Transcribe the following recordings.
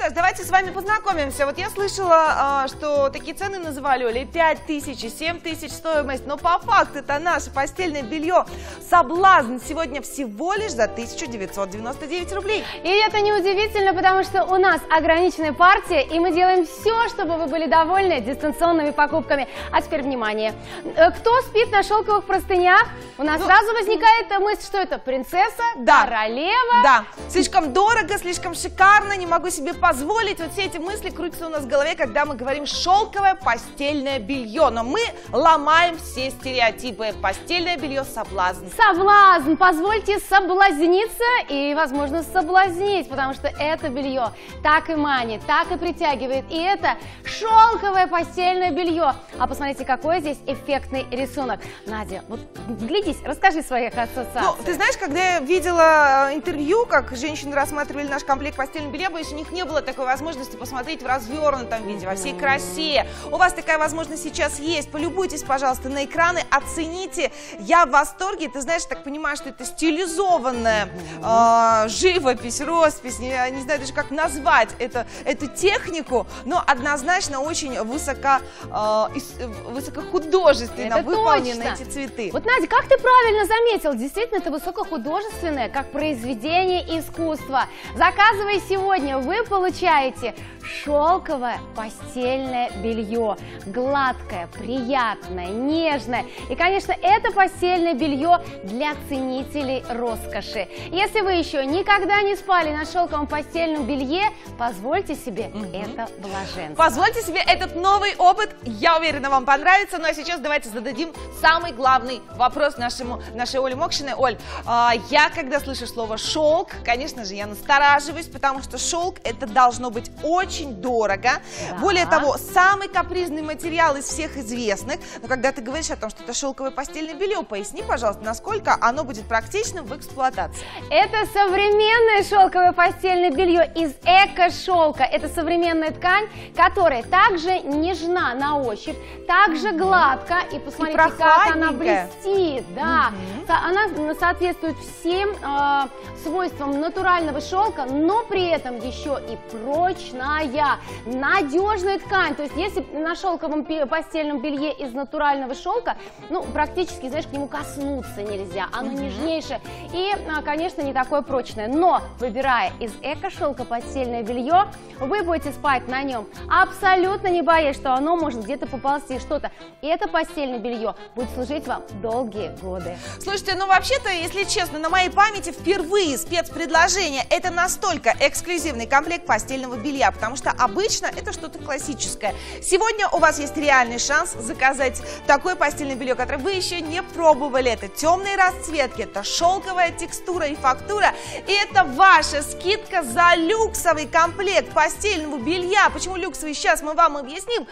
что ж, давайте с вами познакомимся. Вот я слышала, что такие цены называли, Оля, 5000, 7000 стоимость, но по факту это наше постельное белье «Соблазн» сегодня всего лишь за 1999 рублей. И это неудивительно, потому что у нас ограниченная партия, и мы делаем все, чтобы вы были довольны дистанционными покупками. А теперь внимание. Кто спит на шелковых простынях? У нас сразу возникает мысль, что это принцесса, королева. Да, слишком дорого, слишком шикарно, не могу себе позволить. Вот все эти мысли крутятся у нас в голове, когда мы говорим шелковое постельное белье. Но мы ломаем все стереотипы. Постельное белье «Соблазн». Соблазн. Позвольте соблазниться и, возможно, соблазнить, потому что это белье так и манит, так и притягивает. И это шелковое постельное белье. А посмотрите, какой здесь эффектный рисунок. Надя, вот глядись, расскажи своих ассоциаций. Ну, ты знаешь, когда я видела интервью, как женщины рассматривали наш комплект постельного белья, боюсь, у них не было такой возможности посмотреть в развернутом виде, во всей красе. У вас такая возможность сейчас есть. Полюбуйтесь, пожалуйста, на экраны, оцените. Я в восторге. Ты знаешь, так понимаю, что это стилизованная живопись, роспись, не знаю даже, как назвать эту технику, но однозначно очень высокохудожественно выполнены эти цветы. Вот, Надя, как ты правильно заметил, действительно, это высокохудожественное, как произведение искусства. Заказывая сегодня, вы получаете шелковое постельное белье. Гладкое, приятное, нежное. И, конечно, это постельное белье для ценителей роскоши. Если вы еще никогда не спали на шелковом постельном белье, позвольте себе это блаженство. Позвольте себе этот новый опыт. Я уверена, вам понравится. Ну а сейчас давайте зададим самый главный вопрос нашей Оле Мокшиной. Оль, я когда слышу слово «шелк», конечно же, я настораживаюсь, потому что шелк это должно быть очень дорого. Да. Более того, самый капризный материал из всех известных. Но когда ты говоришь о том, что это шелковое постельное белье, поясни, пожалуйста, насколько оно будет практичным в эксплуатации. Это современное шелковое постельное белье из эко-шелка. Это современная ткань, которая также нежна на ощупь, также гладко. И посмотрите, как она блестит. Да. Она соответствует всем свойствам натурального шелка, но при этом еще и прочная, надежная ткань. То есть, если на шелковом постельном белье из натурального шелка, ну, практически, знаешь, к нему коснуться нельзя. Оно нежнейшее и, конечно, не такое прочное. Но, выбирая из эко-шелка постельное белье, вы будете спать на нем абсолютно не боясь, что оно может где-то поползти что-то. И это постельное белье будет служить вам долгие годы. Слушайте, ну вообще-то, если честно, на моей памяти впервые спецпредложение. Это настолько эксклюзивный комплект постельного белья, потому что обычно это что-то классическое. Сегодня у вас есть реальный шанс заказать такое постельное белье, которое вы еще не пробовали. Это темные расцветки, это шелковая текстура и фактура. И это ваша скидка за люксовый комплект постельного белья. Почему люксовый? Сейчас мы вам объясним.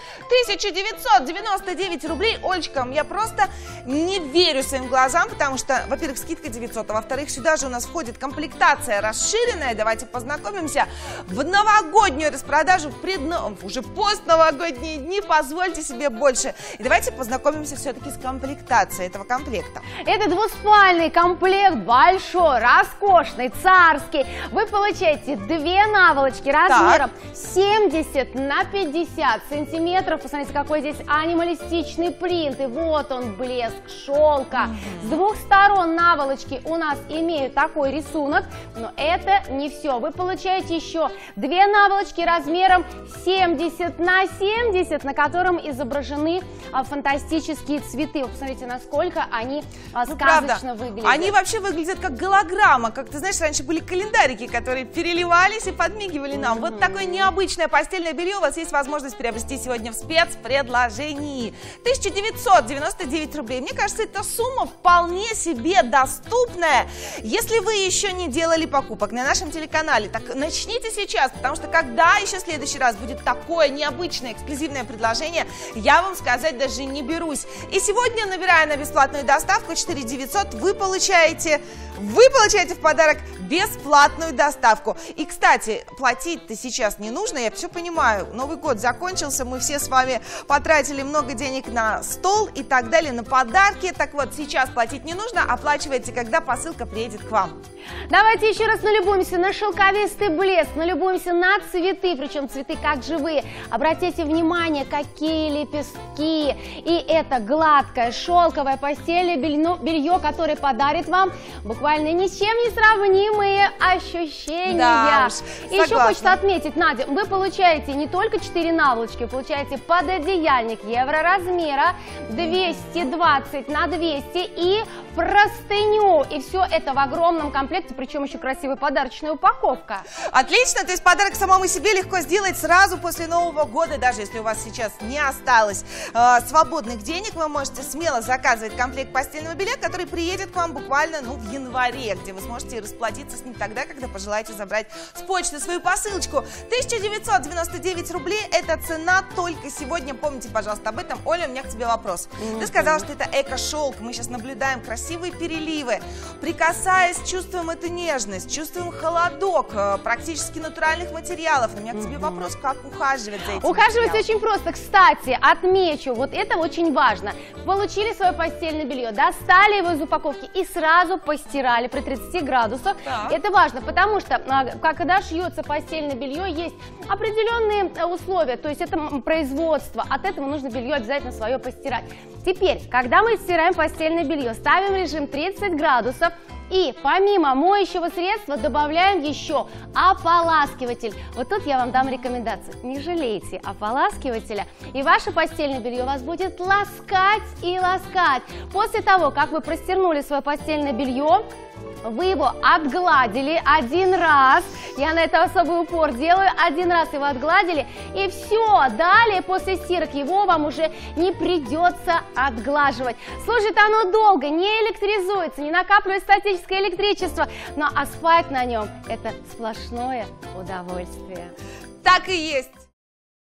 1999 рублей. Олечка, я просто не верю своим глазам, потому что, во-первых, скидка 900, а во-вторых, сюда же у нас входит комплектация расширенная. Давайте познакомимся. В новогоднюю распродажу, уже постновогодние дни, позвольте себе больше. И давайте познакомимся все-таки с комплектацией этого комплекта. Это двуспальный комплект, большой, роскошный, царский. Вы получаете две наволочки размером 70 на 50 сантиметров. Посмотрите, какой здесь анималистичный принт. И вот он, блеск шелка. С двух сторон наволочки у нас имеют такой рисунок, но это не все. Вы получаете еще две наволочки размером 70 на 70, на котором изображены фантастические цветы. Вы посмотрите, насколько они сказочно выглядят. Они вообще выглядят как голограмма. Как ты знаешь, раньше были календарики, которые переливались и подмигивали нам. Вот такое необычное постельное белье у вас есть возможность приобрести сегодня в спецпредложении. 1999 рублей. Мне кажется, эта сумма вполне себе доступная. Если вы еще не делали покупок на нашем телеканале, так начните сейчас, потому что когда еще в следующий раз будет такое необычное эксклюзивное предложение, я вам сказать даже не берусь. И сегодня, набирая на бесплатную доставку 4900, вы получаете в подарок бесплатную доставку. И, кстати, платить-то сейчас не нужно, я все понимаю. Новый год закончился, мы все с вами потратили много денег на стол и так далее, на подарки. Так вот, сейчас платить не нужно, оплачивайте, когда посылка приедет к вам. Давайте еще раз налюбуемся на шелковистый блеск, налюбуемся на цветы, причем цветы как живые. Обратите внимание, какие лепестки. И это гладкое шелковое постельное белье, которое подарит вам буквально ни с чем не сравнимые ощущения. Да уж, и еще хочется отметить, Надя, вы получаете не только 4 наволочки, вы получаете пододеяльник евроразмера 220 на 200 и простыню. И все это в огромном комплекте, причем еще красивая подарочная упаковка. Отлично, то есть подарок самому себе легко сделать сразу после Нового года, даже если у вас сейчас не осталось свободных денег, вы можете смело заказывать комплект постельного белья, который приедет к вам буквально в январе, где вы сможете расплатиться с ним тогда, когда пожелаете забрать с почты свою посылочку. 1999 рублей – это цена только сегодня. Помните, пожалуйста, об этом. Оля, у меня к тебе вопрос. Ты сказала, что это эко-шелк. Мы сейчас наблюдаем красивые переливы. Прикасаясь, чувствуем эту нежность, чувствуем холодок практически натуральных материалов. У меня к тебе вопрос, как ухаживать за этим? Ухаживать очень просто. Кстати, отмечу, вот это очень важно. Получили свое постельное белье, достали его из упаковки и сразу постирали при 30 градусах. Так. Это важно, потому что, когда шьется постельное белье, есть определенные условия, то есть это производство. От этого нужно белье обязательно свое постирать. Теперь, когда мы стираем постельное белье, ставим режим 30 градусов. И помимо моющего средства добавляем еще ополаскиватель. Вот тут я вам дам рекомендацию. Не жалейте ополаскивателя, и ваше постельное белье вас будет ласкать и ласкать. После того, как вы простернули свое постельное белье, вы его отгладили один раз, я на это особый упор делаю, один раз его отгладили, и все, далее после стирок его вам уже не придется отглаживать. Служит оно долго, не электризуется, не накапливает статическое электричество, но а спать на нем это сплошное удовольствие. Так и есть.